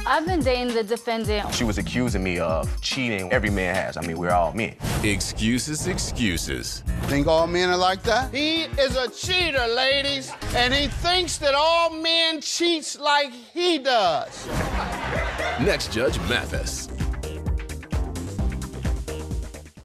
I've been dating the defendant. She was accusing me of cheating. Every man has. I mean, we're all men. Excuses, excuses. Think all men are like that? He is a cheater, ladies, and he thinks that all men cheats like he does. Next, Judge Mathis.